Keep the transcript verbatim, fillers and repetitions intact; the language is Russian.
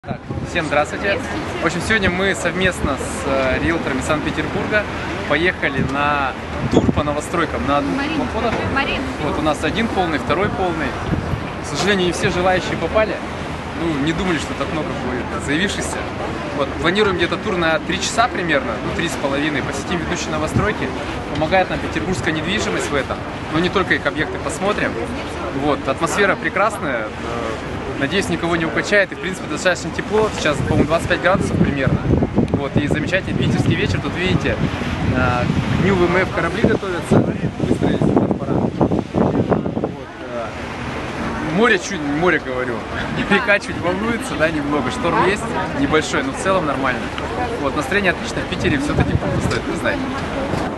Так, всем здравствуйте. В общем, сегодня мы совместно с э, риэлторами Санкт-Петербурга поехали на тур по новостройкам на двух платформах. Вот у нас один полный, второй полный. К сожалению, не все желающие попали. Ну, не думали, что так много будет заявившихся. Вот, планируем где-то тур на три часа примерно, ну, три с половиной. Посетим ведущие новостройки. Помогает нам петербургская недвижимость в этом. Но не только их объекты посмотрим. Вот, атмосфера прекрасная. Надеюсь, никого не укачает, и в принципе достаточно тепло, сейчас, по-моему, двадцать пять градусов примерно. Вот, и замечательный питерский вечер, тут видите, к дню ВМФ корабли готовятся, выстроились транспора. Вот, море чуть, море говорю, река чуть волнуется, да, немного, шторм есть, небольшой, но в целом нормально. Вот, настроение отлично, в Питере все-таки стоит признать.